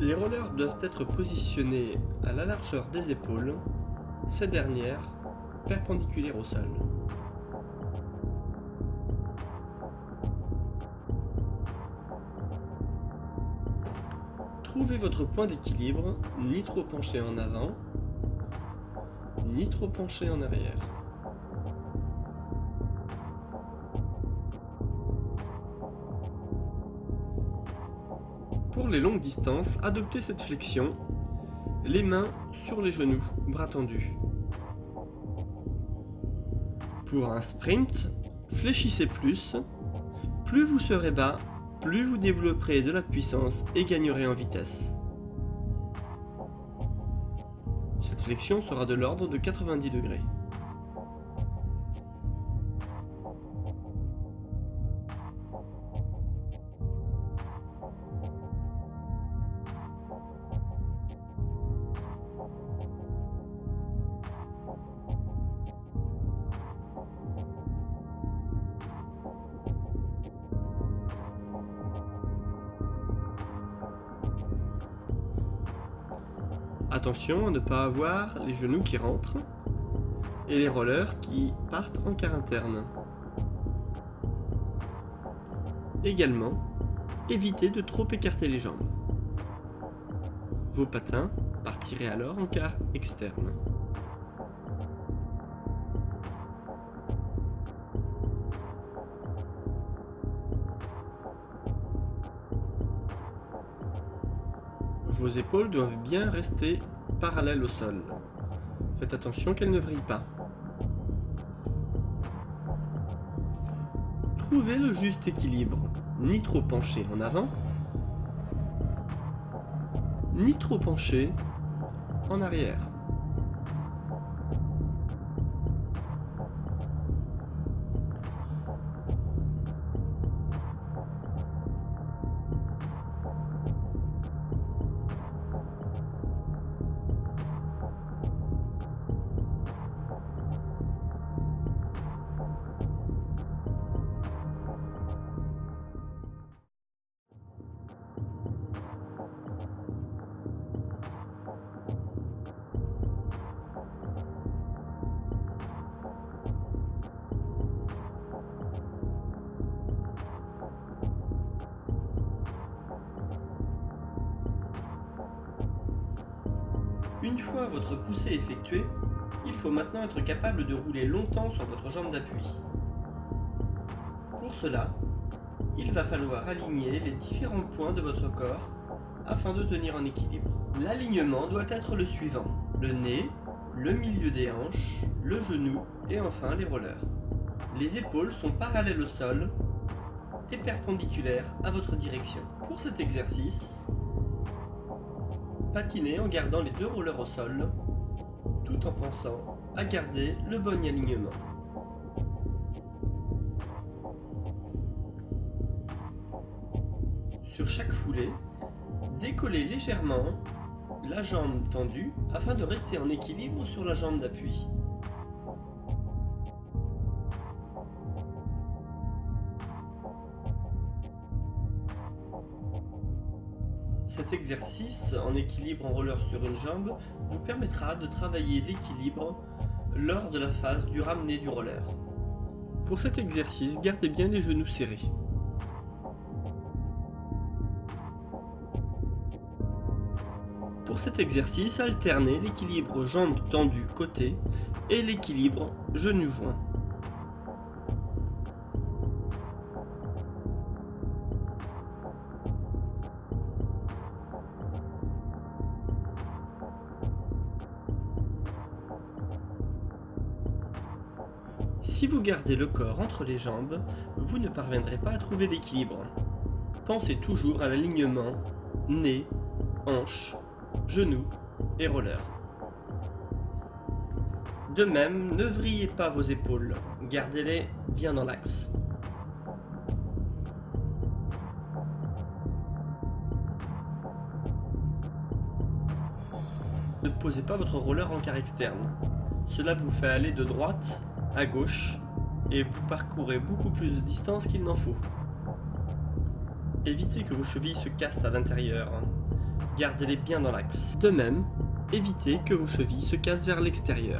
Les rollers doivent être positionnés à la largeur des épaules, ces dernières perpendiculaires au sol. Trouvez votre point d'équilibre, ni trop penché en avant, ni trop penché en arrière. Pour les longues distances, adoptez cette flexion, les mains sur les genoux, bras tendus. Pour un sprint, fléchissez plus vous serez bas, plus vous développerez de la puissance et gagnerez en vitesse. Cette flexion sera de l'ordre de 90 degrés. Attention à ne pas avoir les genoux qui rentrent et les rollers qui partent en quart interne. Également, évitez de trop écarter les jambes. Vos patins partiraient alors en quart externe. Vos épaules doivent bien rester parallèles au sol. Faites attention qu'elles ne vrillent pas. Trouvez le juste équilibre, ni trop penché en avant, ni trop penché en arrière. Une fois votre poussée effectuée, il faut maintenant être capable de rouler longtemps sur votre jambe d'appui. Pour cela, il va falloir aligner les différents points de votre corps afin de tenir en équilibre. L'alignement doit être le suivant: le nez, le milieu des hanches, le genou et enfin les rollers. Les épaules sont parallèles au sol et perpendiculaires à votre direction. Pour cet exercice, patinez en gardant les deux rollers au sol, tout en pensant à garder le bon alignement. Sur chaque foulée, décollez légèrement la jambe tendue afin de rester en équilibre sur la jambe d'appui. Cet exercice en équilibre en roller sur une jambe vous permettra de travailler l'équilibre lors de la phase du ramené du roller. Pour cet exercice, gardez bien les genoux serrés. Pour cet exercice, alternez l'équilibre jambes tendues côté et l'équilibre genoux joints. Si vous gardez le corps entre les jambes, vous ne parviendrez pas à trouver l'équilibre. Pensez toujours à l'alignement nez, hanches, genoux et roller. De même, ne vrillez pas vos épaules, gardez-les bien dans l'axe. Ne posez pas votre roller en quart externe. Cela vous fait aller de droite à gauche et vous parcourez beaucoup plus de distance qu'il n'en faut. Évitez que vos chevilles se cassent à l'intérieur. Gardez-les bien dans l'axe. De même, évitez que vos chevilles se cassent vers l'extérieur.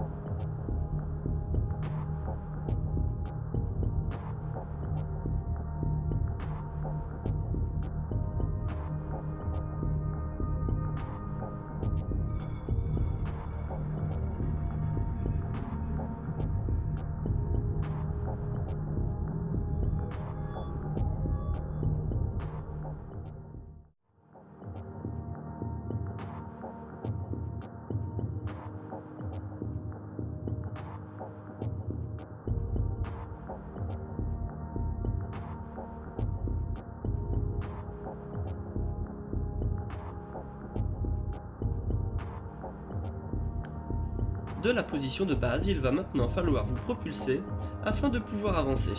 De la position de base, il va maintenant falloir vous propulser afin de pouvoir avancer.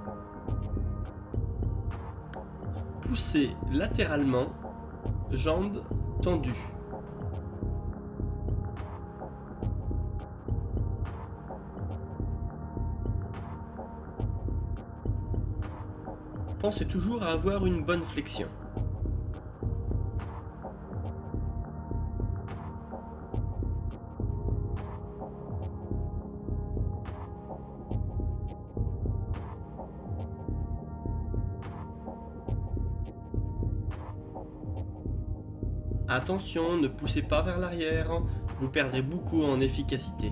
Poussez latéralement, jambes tendues. Pensez toujours à avoir une bonne flexion. Attention, ne poussez pas vers l'arrière, vous perdrez beaucoup en efficacité.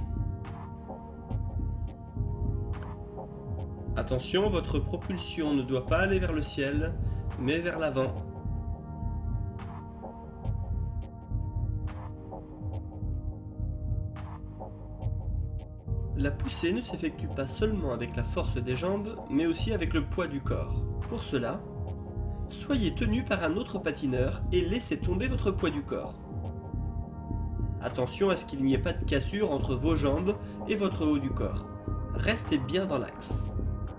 Attention, votre propulsion ne doit pas aller vers le ciel, mais vers l'avant. La poussée ne s'effectue pas seulement avec la force des jambes, mais aussi avec le poids du corps. Pour cela, soyez tenu par un autre patineur et laissez tomber votre poids du corps. Attention à ce qu'il n'y ait pas de cassure entre vos jambes et votre haut du corps. Restez bien dans l'axe.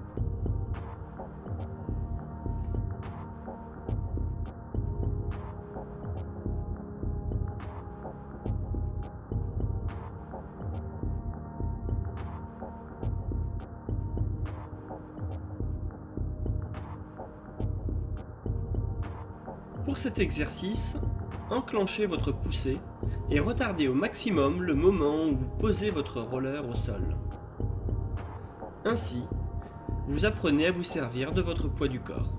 Pour cet exercice, enclenchez votre poussée et retardez au maximum le moment où vous posez votre roller au sol. Ainsi, vous apprenez à vous servir de votre poids du corps.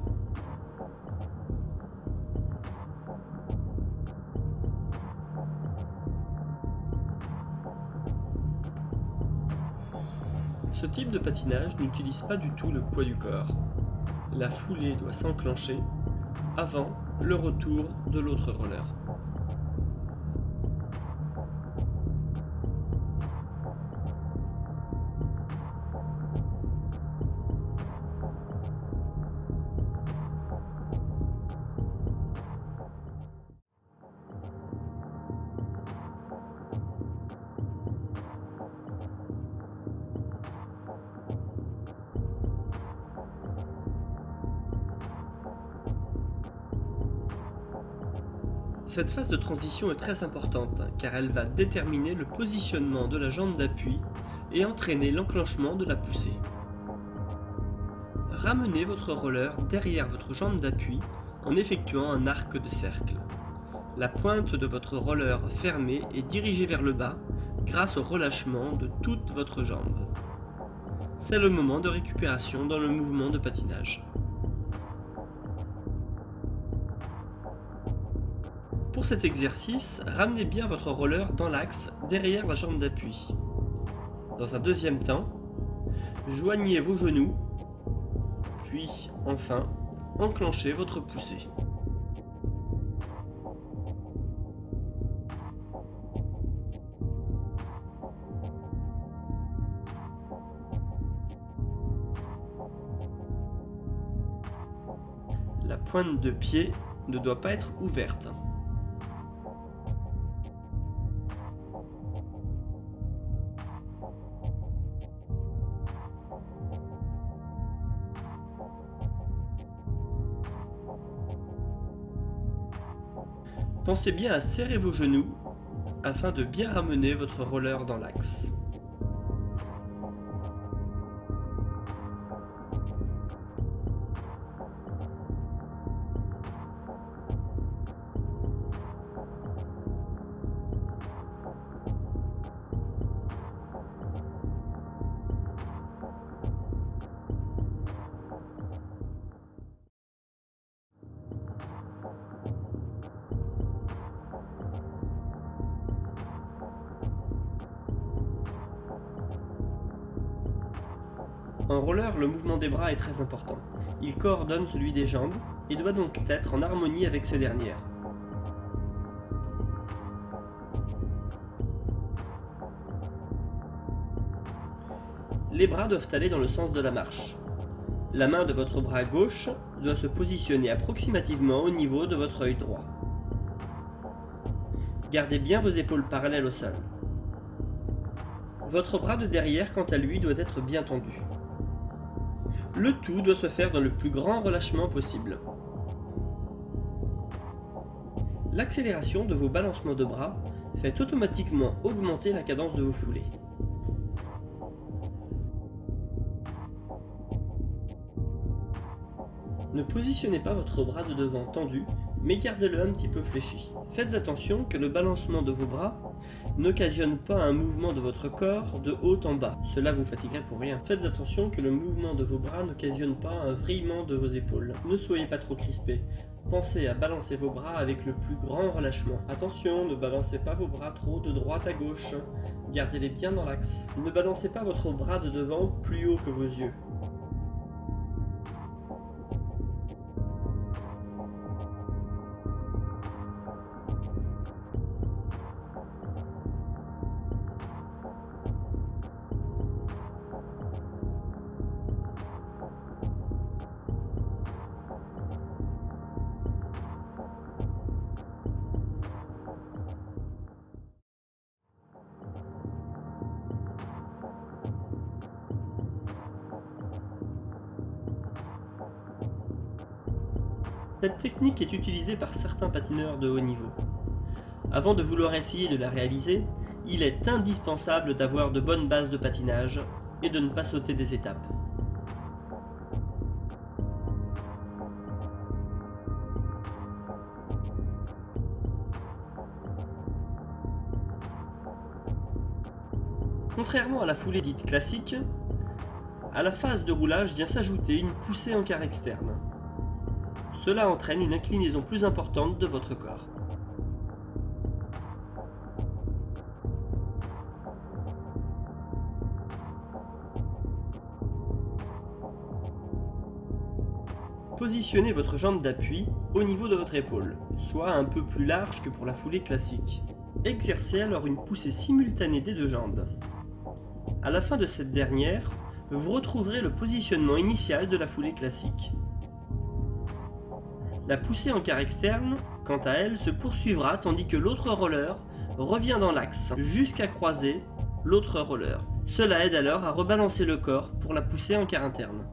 Ce type de patinage n'utilise pas du tout le poids du corps. La foulée doit s'enclencher avant le retour de l'autre roller. Cette phase de transition est très importante car elle va déterminer le positionnement de la jambe d'appui et entraîner l'enclenchement de la poussée. Ramenez votre roller derrière votre jambe d'appui en effectuant un arc de cercle. La pointe de votre roller fermée est dirigée vers le bas grâce au relâchement de toute votre jambe. C'est le moment de récupération dans le mouvement de patinage. Pour cet exercice, ramenez bien votre roller dans l'axe derrière la jambe d'appui. Dans un deuxième temps, joignez vos genoux, puis enfin, enclenchez votre poussée. La pointe de pied ne doit pas être ouverte. Pensez bien à serrer vos genoux afin de bien ramener votre roller dans l'axe. En roller, le mouvement des bras est très important. Il coordonne celui des jambes et doit donc être en harmonie avec ces dernières. Les bras doivent aller dans le sens de la marche. La main de votre bras gauche doit se positionner approximativement au niveau de votre œil droit. Gardez bien vos épaules parallèles au sol. Votre bras de derrière, quant à lui, doit être bien tendu. Le tout doit se faire dans le plus grand relâchement possible. L'accélération de vos balancements de bras fait automatiquement augmenter la cadence de vos foulées. Ne positionnez pas votre bras de devant tendu, mais gardez-le un petit peu fléchi. Faites attention que le balancement de vos bras n'occasionne pas un mouvement de votre corps de haut en bas. Cela vous fatiguerait pour rien. Faites attention que le mouvement de vos bras n'occasionne pas un vrillement de vos épaules. Ne soyez pas trop crispé. Pensez à balancer vos bras avec le plus grand relâchement. Attention, ne balancez pas vos bras trop de droite à gauche. Gardez-les bien dans l'axe. Ne balancez pas votre bras de devant plus haut que vos yeux. Cette technique est utilisée par certains patineurs de haut niveau. Avant de vouloir essayer de la réaliser, il est indispensable d'avoir de bonnes bases de patinage et de ne pas sauter des étapes. Contrairement à la foulée dite classique, à la phase de roulage vient s'ajouter une poussée en quart externe. Cela entraîne une inclinaison plus importante de votre corps. Positionnez votre jambe d'appui au niveau de votre épaule, soit un peu plus large que pour la foulée classique. Exercez alors une poussée simultanée des deux jambes. À la fin de cette dernière, vous retrouverez le positionnement initial de la foulée classique. La poussée en quart externe, quant à elle, se poursuivra tandis que l'autre roller revient dans l'axe jusqu'à croiser l'autre roller. Cela aide alors à rebalancer le corps pour la poussée en quart interne.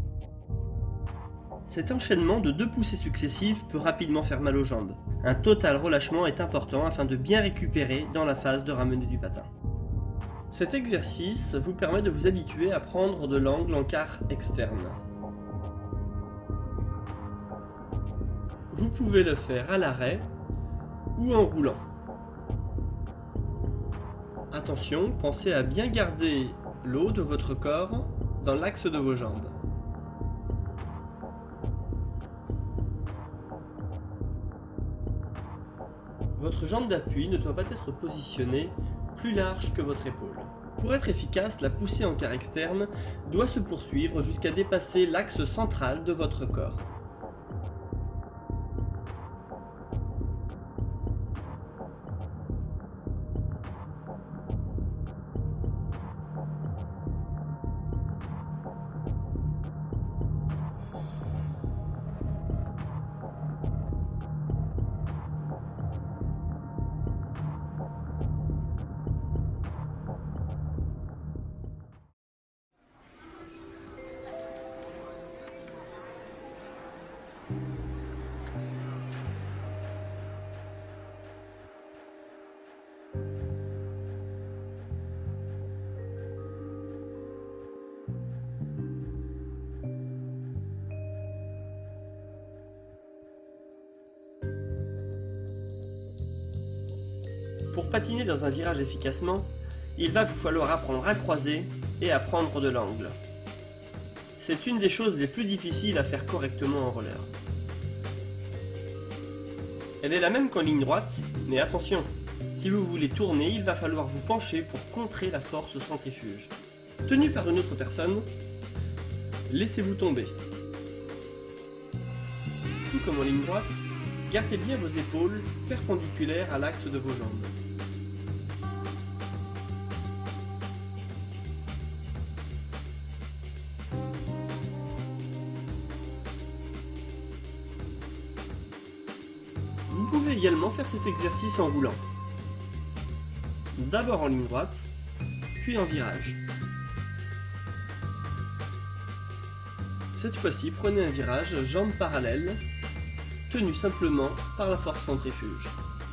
Cet enchaînement de deux poussées successives peut rapidement faire mal aux jambes. Un total relâchement est important afin de bien récupérer dans la phase de ramener du patin. Cet exercice vous permet de vous habituer à prendre de l'angle en quart externe. Vous pouvez le faire à l'arrêt ou en roulant. Attention, pensez à bien garder le haut de votre corps dans l'axe de vos jambes. Votre jambe d'appui ne doit pas être positionnée plus large que votre épaule. Pour être efficace, la poussée en quart externe doit se poursuivre jusqu'à dépasser l'axe central de votre corps. Pour patiner dans un virage efficacement, il va vous falloir apprendre à croiser et à prendre de l'angle. C'est une des choses les plus difficiles à faire correctement en roller. Elle est la même qu'en ligne droite, mais attention, si vous voulez tourner, il va falloir vous pencher pour contrer la force centrifuge. Tenu par une autre personne, laissez-vous tomber. Tout comme en ligne droite, gardez bien vos épaules perpendiculaires à l'axe de vos jambes. Vous pouvez également faire cet exercice en roulant. D'abord en ligne droite, puis en virage. Cette fois-ci, prenez un virage jambes parallèles, tenu simplement par la force centrifuge.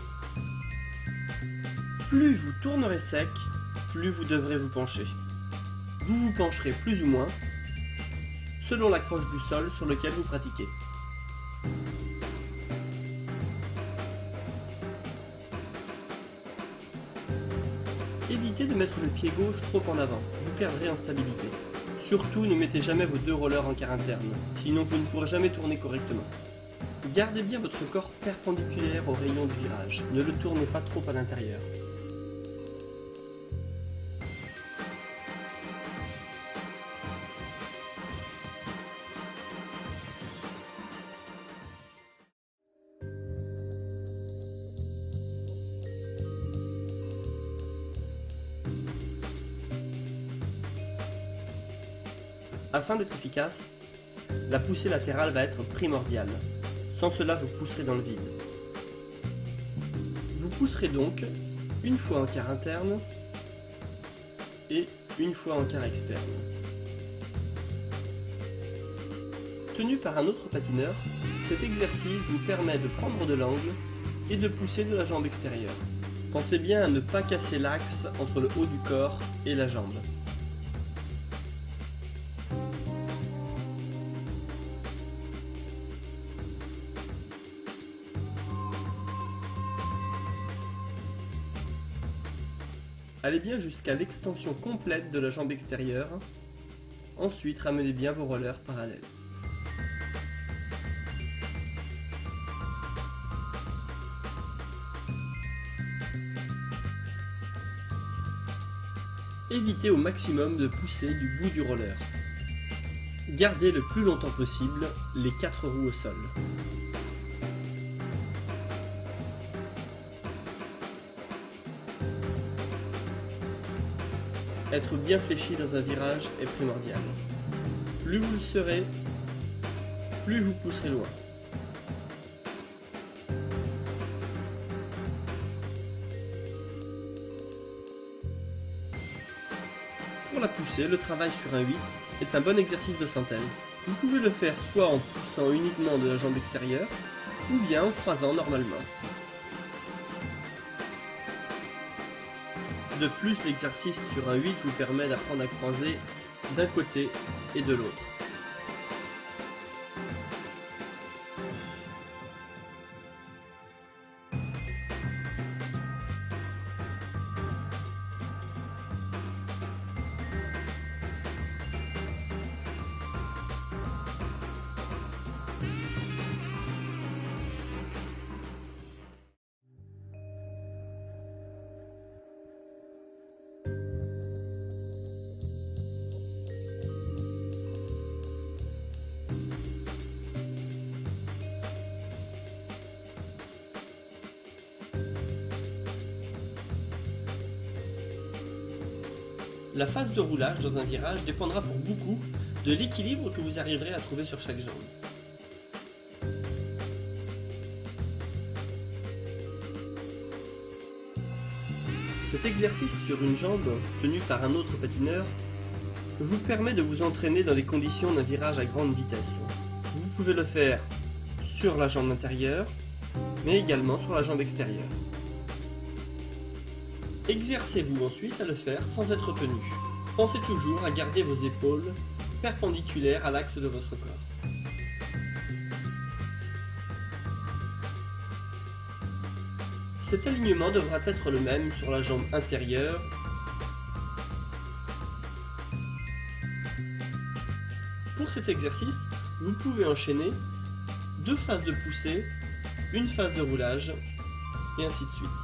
Plus vous tournerez sec, plus vous devrez vous pencher. Vous vous pencherez plus ou moins, selon l'accroche du sol sur lequel vous pratiquez. Évitez de mettre le pied gauche trop en avant, vous perdrez en stabilité. Surtout, ne mettez jamais vos deux rollers en quart interne, sinon vous ne pourrez jamais tourner correctement. Gardez bien votre corps perpendiculaire au rayon du virage, ne le tournez pas trop à l'intérieur. Afin d'être efficace, la poussée latérale va être primordiale. Sans cela, vous pousserez dans le vide. Vous pousserez donc une fois en quart interne et une fois en quart externe. Tenu par un autre patineur, cet exercice vous permet de prendre de l'angle et de pousser de la jambe extérieure. Pensez bien à ne pas casser l'axe entre le haut du corps et la jambe. Allez bien jusqu'à l'extension complète de la jambe extérieure. Ensuite, ramenez bien vos rollers parallèles. Évitez au maximum de pousser du bout du roller. Gardez le plus longtemps possible les 4 roues au sol. Être bien fléchi dans un virage est primordial. Plus vous le serez, plus vous pousserez loin. Pour la poussée, le travail sur un 8 est un bon exercice de synthèse. Vous pouvez le faire soit en poussant uniquement de la jambe extérieure, ou bien en croisant normalement. De plus, l'exercice sur un 8 vous permet d'apprendre à croiser d'un côté et de l'autre. La phase de roulage dans un virage dépendra pour beaucoup de l'équilibre que vous arriverez à trouver sur chaque jambe. Cet exercice sur une jambe tenu par un autre patineur vous permet de vous entraîner dans les conditions d'un virage à grande vitesse. Vous pouvez le faire sur la jambe intérieure, mais également sur la jambe extérieure. Exercez-vous ensuite à le faire sans être tenu. Pensez toujours à garder vos épaules perpendiculaires à l'axe de votre corps. Cet alignement devra être le même sur la jambe intérieure Pour cet exercice, vous pouvez enchaîner 2 phases de poussée, une phase de roulage, et ainsi de suite.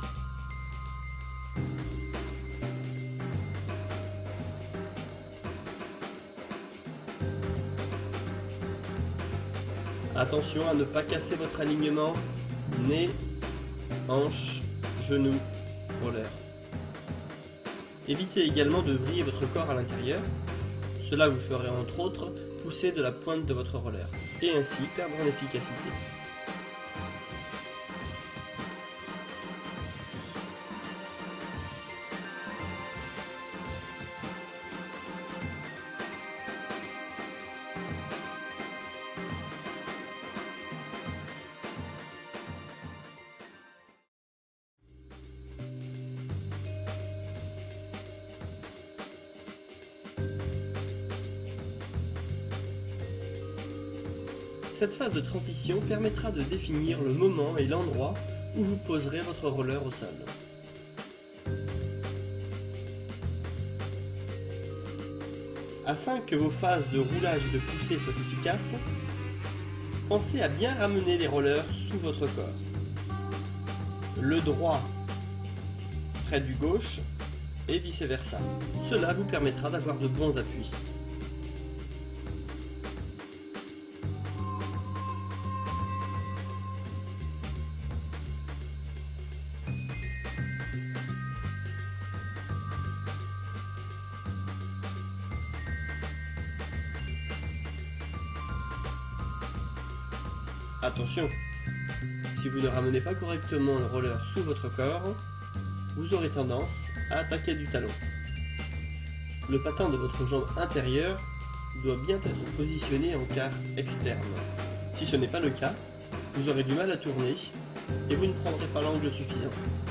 Attention à ne pas casser votre alignement, nez, hanche, genou, roller. Évitez également de vriller votre corps à l'intérieur, cela vous ferait entre autres pousser de la pointe de votre roller, et ainsi perdre en efficacité. Cette phase de transition permettra de définir le moment et l'endroit où vous poserez votre roller au sol. Afin que vos phases de roulage et de poussée soient efficaces, pensez à bien ramener les rollers sous votre corps. Le droit près du gauche et vice versa. Cela vous permettra d'avoir de bons appuis. Attention, si vous ne ramenez pas correctement le roller sous votre corps, vous aurez tendance à attaquer du talon. Le patin de votre jambe intérieure doit bien être positionné en quart externe. Si ce n'est pas le cas, vous aurez du mal à tourner et vous ne prendrez pas l'angle suffisant.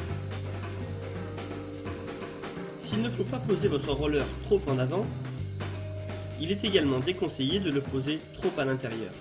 S'il ne faut pas poser votre roller trop en avant, il est également déconseillé de le poser trop à l'intérieur.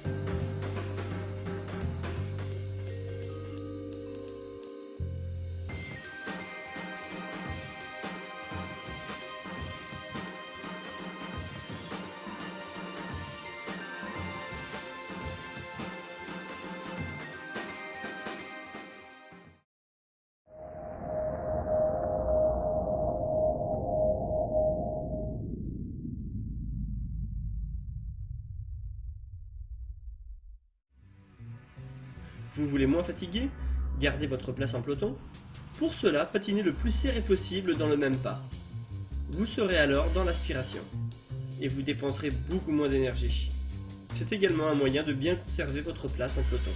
Vous voulez moins fatiguer? Gardez votre place en peloton. Pour cela, patinez le plus serré possible dans le même pas. Vous serez alors dans l'aspiration et vous dépenserez beaucoup moins d'énergie. C'est également un moyen de bien conserver votre place en peloton.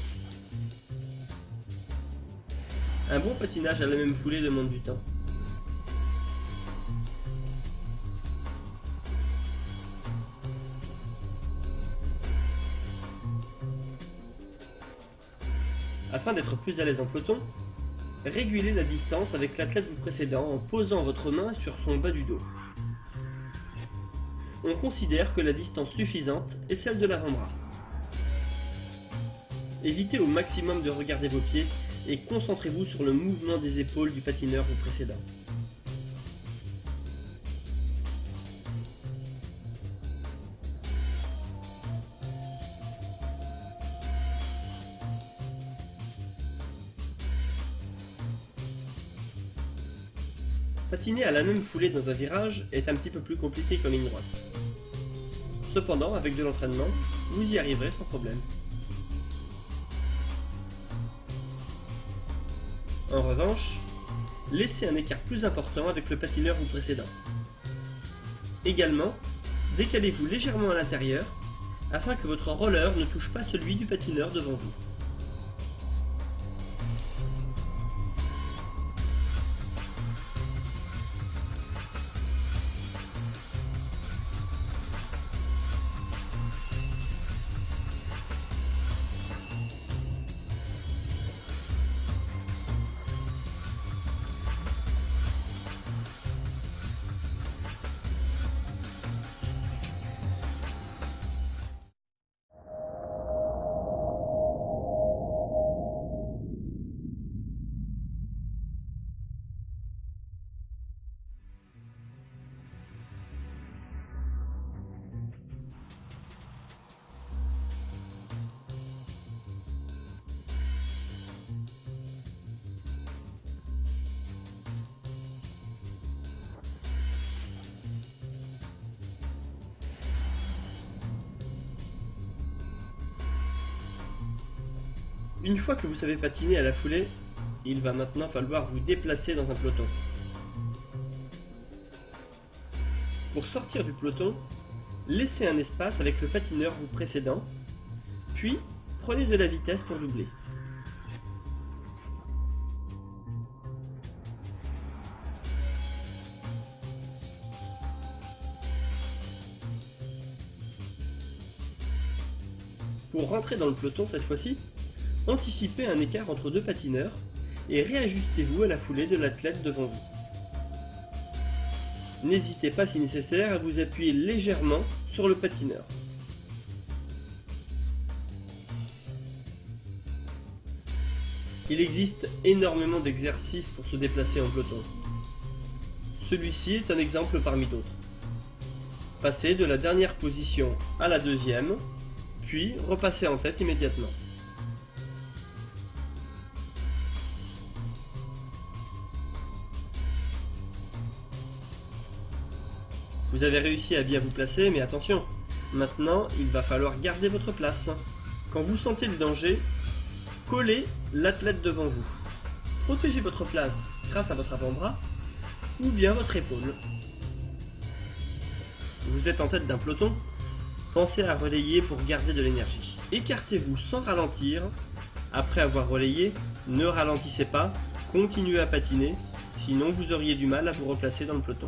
Un bon patinage à la même foulée demande du temps. Afin d'être plus à l'aise en peloton, régulez la distance avec l'athlète vous précédent en posant votre main sur son bas du dos. On considère que la distance suffisante est celle de l'avant-bras. Évitez au maximum de regarder vos pieds et concentrez-vous sur le mouvement des épaules du patineur vous précédent. Patiner à la même foulée dans un virage est un petit peu plus compliqué qu'en ligne droite. Cependant, avec de l'entraînement, vous y arriverez sans problème. En revanche, laissez un écart plus important avec le patineur vous précédent. Également, décalez-vous légèrement à l'intérieur afin que votre roller ne touche pas celui du patineur devant vous. Une fois que vous savez patiner à la foulée, il va maintenant falloir vous déplacer dans un peloton. Pour sortir du peloton, laissez un espace avec le patineur vous précédant, puis prenez de la vitesse pour doubler. Pour rentrer dans le peloton cette fois-ci, anticipez un écart entre deux patineurs et réajustez-vous à la foulée de l'athlète devant vous. N'hésitez pas si nécessaire à vous appuyer légèrement sur le patineur. Il existe énormément d'exercices pour se déplacer en peloton. Celui-ci est un exemple parmi d'autres. Passez de la dernière position à la deuxième, puis repassez en tête immédiatement. Vous avez réussi à bien vous placer, mais attention, maintenant il va falloir garder votre place. Quand vous sentez le danger, collez l'athlète devant vous. Protégez votre place grâce à votre avant-bras ou bien votre épaule. Vous êtes en tête d'un peloton, pensez à relayer pour garder de l'énergie. Écartez-vous sans ralentir. Après avoir relayé, ne ralentissez pas, continuez à patiner, sinon vous auriez du mal à vous replacer dans le peloton.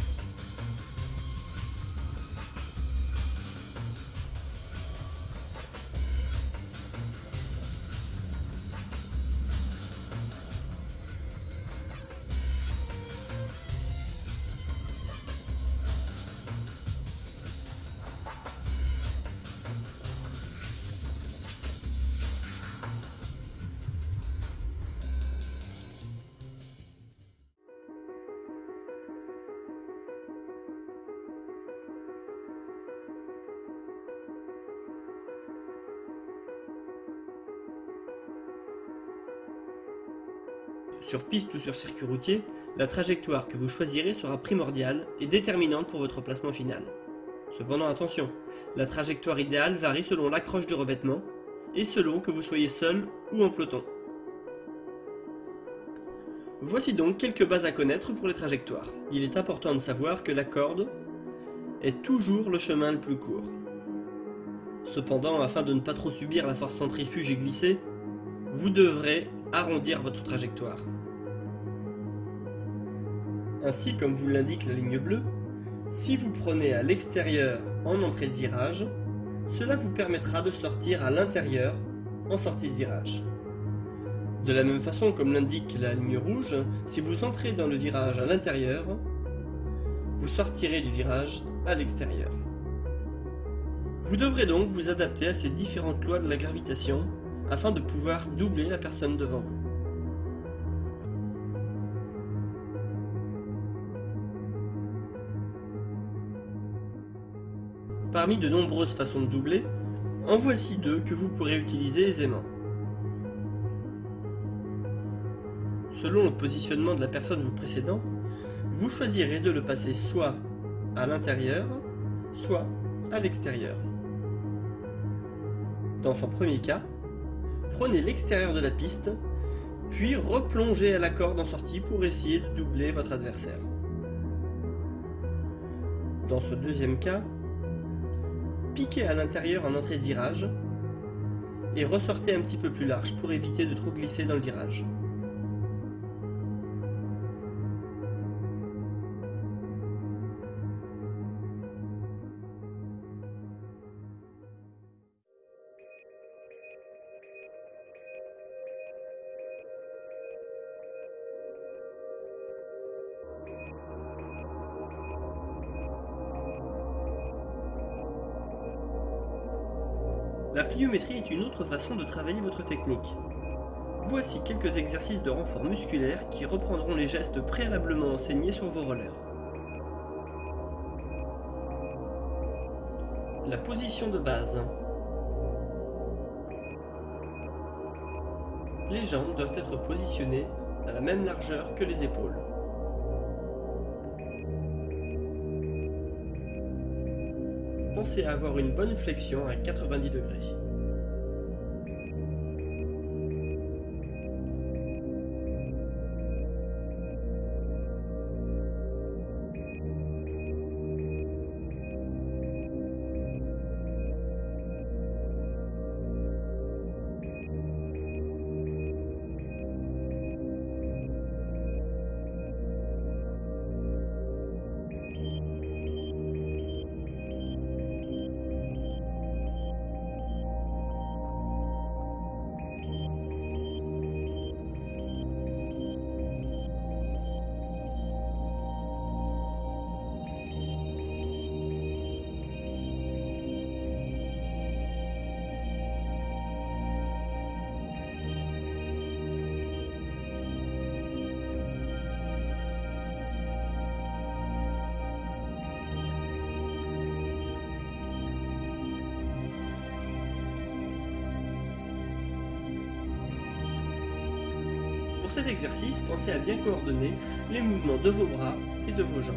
Sur piste ou sur circuit routier, la trajectoire que vous choisirez sera primordiale et déterminante pour votre placement final. Cependant attention, la trajectoire idéale varie selon l'accroche du revêtement et selon que vous soyez seul ou en peloton. Voici donc quelques bases à connaître pour les trajectoires. Il est important de savoir que la corde est toujours le chemin le plus court. Cependant, afin de ne pas trop subir la force centrifuge et glisser, vous devrez arrondir votre trajectoire. Ainsi, comme vous l'indique la ligne bleue, si vous prenez à l'extérieur en entrée de virage, cela vous permettra de sortir à l'intérieur en sortie de virage. De la même façon, comme l'indique la ligne rouge, si vous entrez dans le virage à l'intérieur, vous sortirez du virage à l'extérieur. Vous devrez donc vous adapter à ces différentes lois de la gravitation afin de pouvoir doubler la personne devant vous. Parmi de nombreuses façons de doubler, en voici deux que vous pourrez utiliser aisément. Selon le positionnement de la personne vous précédant, vous choisirez de le passer soit à l'intérieur, soit à l'extérieur. Dans son premier cas, prenez l'extérieur de la piste, puis replongez à la corde en sortie pour essayer de doubler votre adversaire. Dans ce deuxième cas, piquez à l'intérieur en entrée de virage et ressortez un petit peu plus large pour éviter de trop glisser dans le virage. La pliométrie est une autre façon de travailler votre technique. Voici quelques exercices de renfort musculaire qui reprendront les gestes préalablement enseignés sur vos rollers. La position de base. Les jambes doivent être positionnées à la même largeur que les épaules. Pensez à avoir une bonne flexion à 90 degrés. Pour cet exercice, pensez à bien coordonner les mouvements de vos bras et de vos jambes.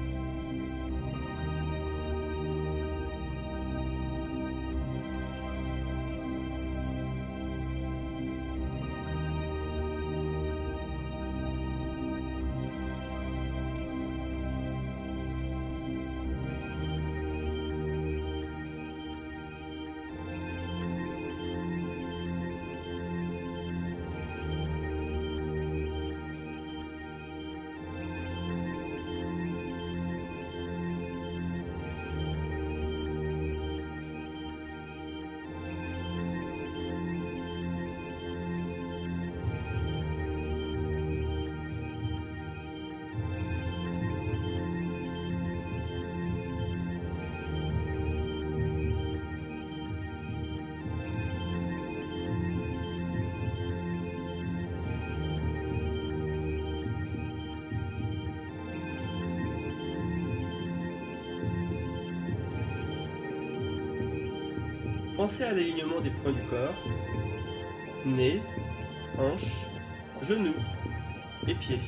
Pensez à l'alignement des points du corps, nez, hanches, genoux et pieds.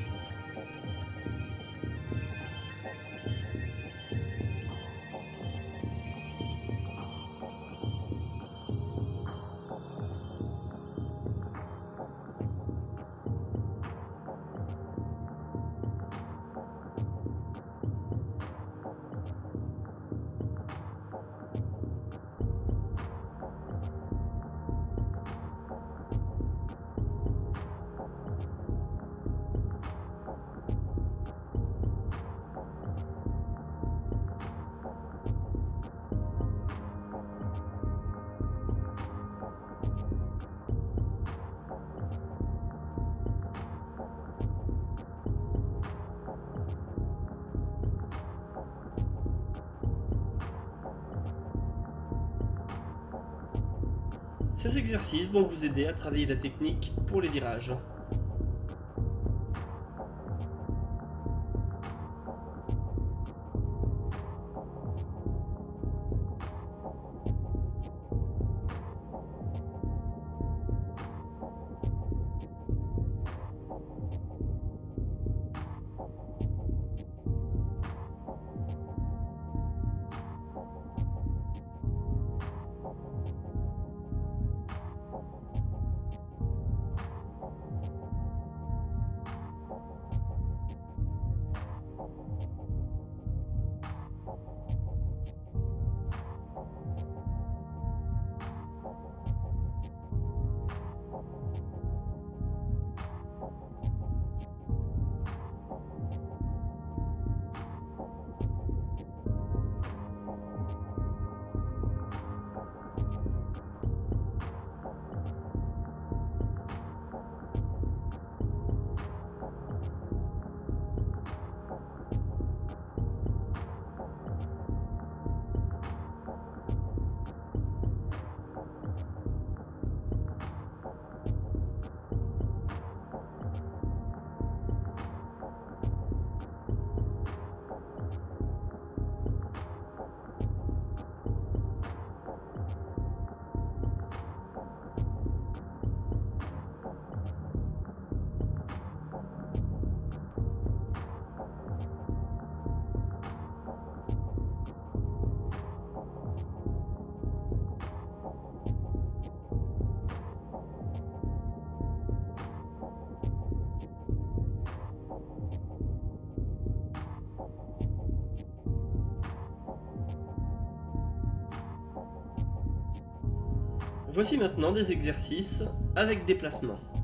Ces exercices vont vous aider à travailler la technique pour les virages. Voici maintenant des exercices avec déplacement.